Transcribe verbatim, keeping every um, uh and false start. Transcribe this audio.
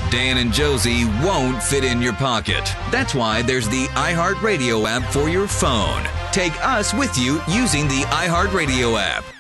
Dan and Josie won't fit in your pocket. That's why there's the iHeartRadio app for your phone. Take us with you using the iHeartRadio app.